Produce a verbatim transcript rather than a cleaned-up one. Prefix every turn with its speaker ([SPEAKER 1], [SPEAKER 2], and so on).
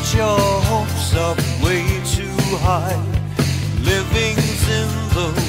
[SPEAKER 1] get your hopes up way too high. Living's in the